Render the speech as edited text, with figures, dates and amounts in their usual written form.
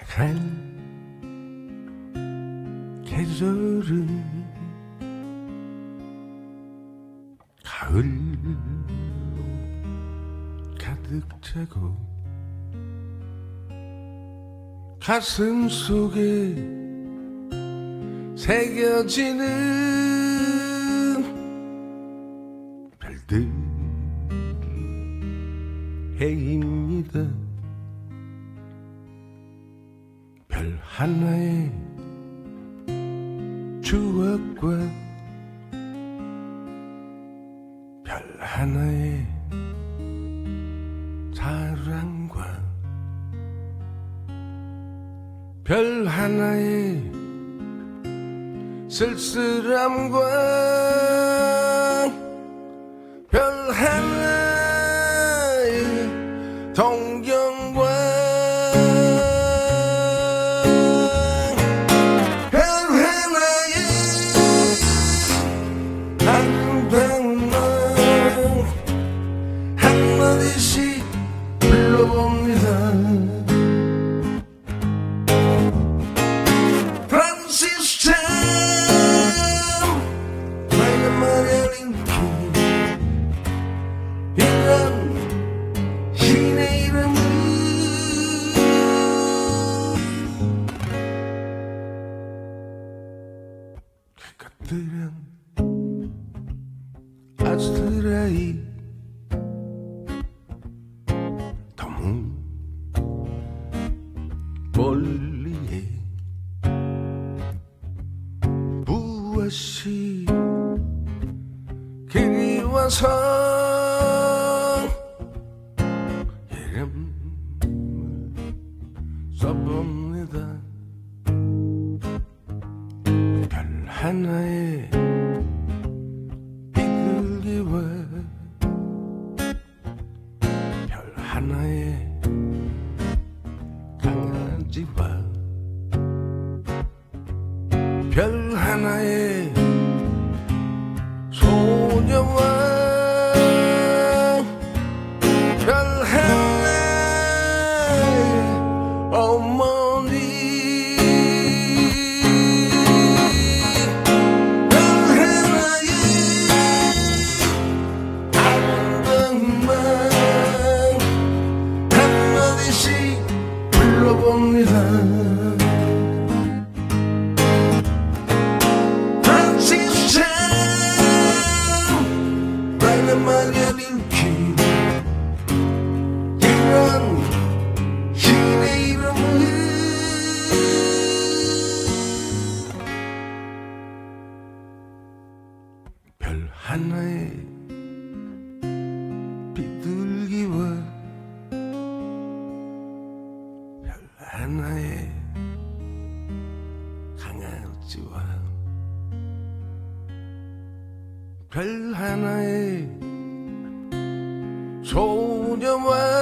한 계절은 가을로 가득 차고 가슴 속에 새겨지는 별들 해입니다. 별 하나의 추억과 별 하나의 사랑과 별 하나의 쓸쓸함과 별 하나의 동경과 별 하나의 아름다운 너 한마디씩 불러봅니다. 프란시스 나의 마련인 이런 신의 이름을 그것들은 아스트라이 너무 멀리에 무엇이 그리워서 이름을 써봅니다. 별 하나의 비둘기와 별 하나의 강아지와 별 하나의 소녀와 별 하나의 어머니 별 하나의 아름다운 말 한마디씩 불러봅니다. 마련인 길 이런 신의 이름을 별 하나의 비둘기와 별 하나의 강아지와 별 하나의 소녀와